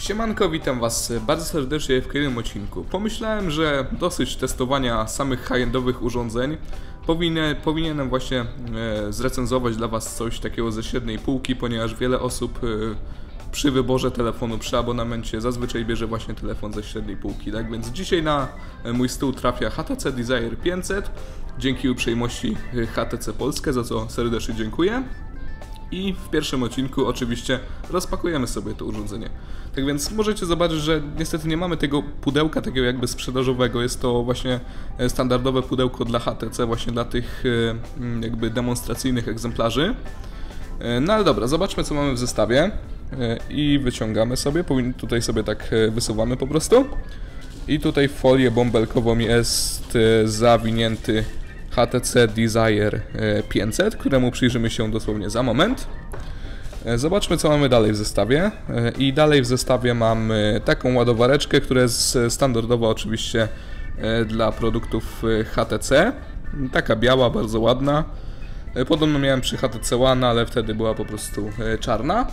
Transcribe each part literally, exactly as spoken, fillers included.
Siemanko, witam was bardzo serdecznie w kolejnym odcinku. Pomyślałem, że dosyć testowania samych high-endowych urządzeń. Powinien, powinienem właśnie e, zrecenzować dla was coś takiego ze średniej półki, ponieważ wiele osób e, przy wyborze telefonu, przy abonamencie zazwyczaj bierze właśnie telefon ze średniej półki. Tak więc dzisiaj na mój stół trafia H T C Desire pięćset, dzięki uprzejmości H T C Polskę, za co serdecznie dziękuję. I w pierwszym odcinku oczywiście rozpakujemy sobie to urządzenie. Tak więc możecie zobaczyć, że niestety nie mamy tego pudełka takiego jakby sprzedażowego. Jest to właśnie standardowe pudełko dla H T C, właśnie dla tych jakby demonstracyjnych egzemplarzy. No ale dobra, zobaczmy co mamy w zestawie. I wyciągamy sobie, tutaj sobie tak wysuwamy po prostu. I tutaj w folię bąbelkową jest zawinięty H T C Desire pięćset, któremu przyjrzymy się dosłownie za moment. Zobaczmy co mamy dalej w zestawie. I dalej w zestawie mamy taką ładowareczkę, która jest standardowa oczywiście dla produktów H T C. Taka biała, bardzo ładna. Podobno miałem przy H T C One, ale wtedy była po prostu czarna.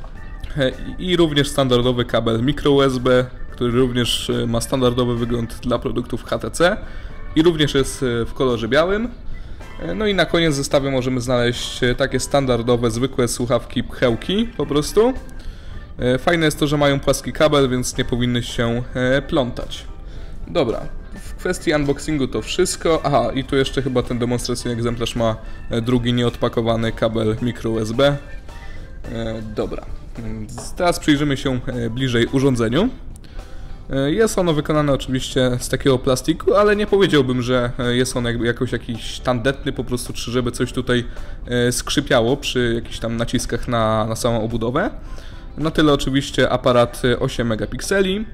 I również standardowy kabel micro U S B, który również ma standardowy wygląd dla produktów H T C. I również jest w kolorze białym. No i na koniec w zestawie możemy znaleźć takie standardowe, zwykłe słuchawki pchełki po prostu. Fajne jest to, że mają płaski kabel, więc nie powinny się plątać. Dobra, w kwestii unboxingu to wszystko. Aha, i tu jeszcze chyba ten demonstracyjny egzemplarz ma drugi nieodpakowany kabel micro U S B. Dobra, teraz przyjrzymy się bliżej urządzeniu. Jest ono wykonane oczywiście z takiego plastiku, ale nie powiedziałbym, że jest on jakby jakoś jakiś tandetny po prostu, czy żeby coś tutaj skrzypiało przy jakichś tam naciskach na, na samą obudowę. Na tyle oczywiście aparat osiem megapikseli.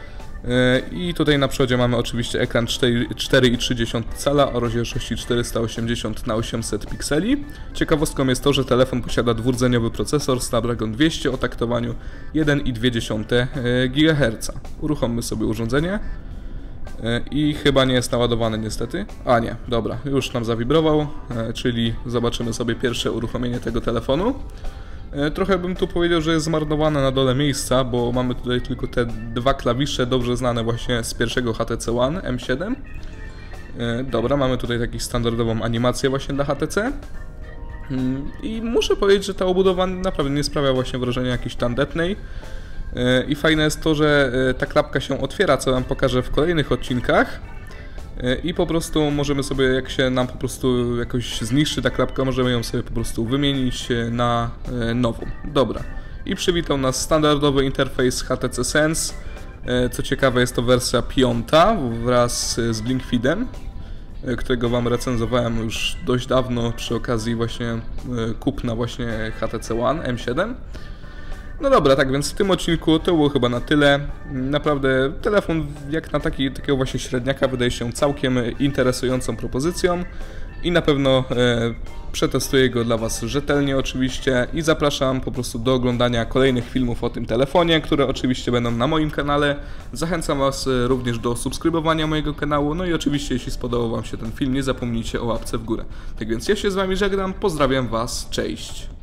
I tutaj na przodzie mamy oczywiście ekran cztery i trzy dziesiąte cala o rozdzielczości czterysta osiemdziesiąt na osiemset pikseli. Ciekawostką jest to, że telefon posiada dwurdzeniowy procesor Snapdragon dwieście o taktowaniu jeden i dwie dziesiąte gigaherca. Uruchommy sobie urządzenie. I chyba nie jest naładowany niestety. A nie, dobra, już nam zawibrował, czyli zobaczymy sobie pierwsze uruchomienie tego telefonu. Trochę bym tu powiedział, że jest zmarnowane na dole miejsca, bo mamy tutaj tylko te dwa klawisze dobrze znane właśnie z pierwszego H T C One M siedem. Dobra, mamy tutaj taką standardową animację właśnie dla H T C. I muszę powiedzieć, że ta obudowa naprawdę nie sprawia właśnie wrażenia jakiejś tandetnej. I fajne jest to, że ta klapka się otwiera, co wam pokażę w kolejnych odcinkach. I po prostu możemy sobie, jak się nam po prostu jakoś zniszczy ta klapka, możemy ją sobie po prostu wymienić na nową. Dobra. I przywitał nas standardowy interfejs H T C Sense. Co ciekawe, jest to wersja piąta wraz z BlinkFeedem, którego wam recenzowałem już dość dawno przy okazji właśnie kupna właśnie H T C One M siedem. No dobra, tak więc w tym odcinku to było chyba na tyle. Naprawdę telefon jak na taki, takiego właśnie średniaka wydaje się całkiem interesującą propozycją i na pewno e, przetestuję go dla was rzetelnie oczywiście i zapraszam po prostu do oglądania kolejnych filmów o tym telefonie, które oczywiście będą na moim kanale. Zachęcam was również do subskrybowania mojego kanału, no i oczywiście jeśli spodobał wam się ten film, nie zapomnijcie o łapce w górę. Tak więc ja się z wami żegnam, pozdrawiam was, cześć!